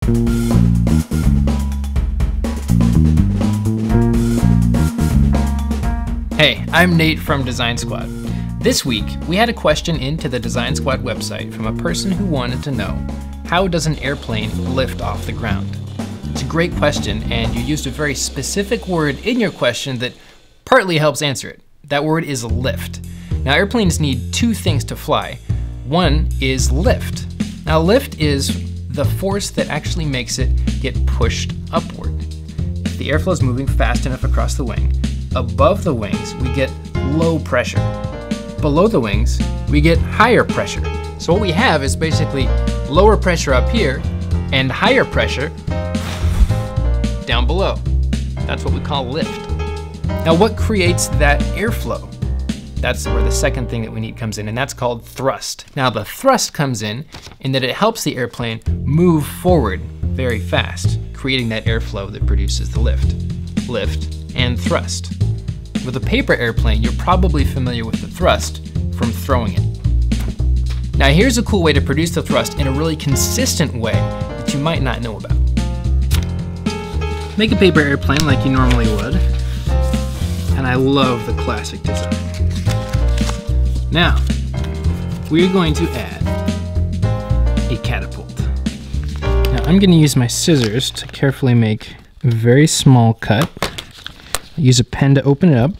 Hey, I'm Nate from Design Squad. This week, we had a question into the Design Squad website from a person who wanted to know, how does an airplane lift off the ground? It's a great question, and you used a very specific word in your question that partly helps answer it. That word is lift. Now, airplanes need two things to fly. One is lift. Now, lift is the force that actually makes it get pushed upward. If the airflow is moving fast enough across the wing, above the wings, we get low pressure. Below the wings, we get higher pressure. So what we have is basically lower pressure up here and higher pressure down below. That's what we call lift. Now, what creates that airflow? That's where the second thing that we need comes in, and that's called thrust. Now, the thrust comes in that it helps the airplane move forward very fast, creating that airflow that produces the lift. Lift and thrust. With a paper airplane, you're probably familiar with the thrust from throwing it. Now, here's a cool way to produce the thrust in a really consistent way that you might not know about. Make a paper airplane like you normally would, and I love the classic design. Now, we're going to add a catapult. Now, I'm going to use my scissors to carefully make a very small cut. I'll use a pen to open it up.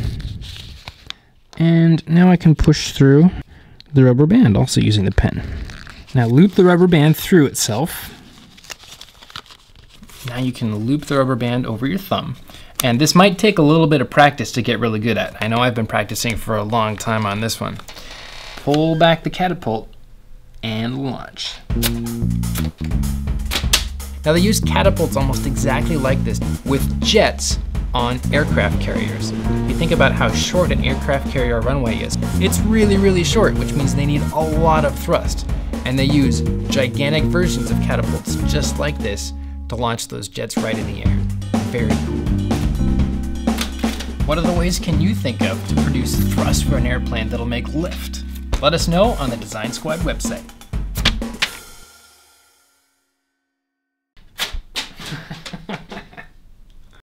And now I can push through the rubber band, also using the pen. Now loop the rubber band through itself. Now you can loop the rubber band over your thumb. And this might take a little bit of practice to get really good at. I know I've been practicing for a long time on this one. Pull back the catapult and launch. Now they use catapults almost exactly like this with jets on aircraft carriers. If you think about how short an aircraft carrier runway is, it's really, really short, which means they need a lot of thrust. And they use gigantic versions of catapults just like this to launch those jets right in the air. Very cool. What other ways can you think of to produce thrust for an airplane that'll make lift? Let us know on the Design Squad website.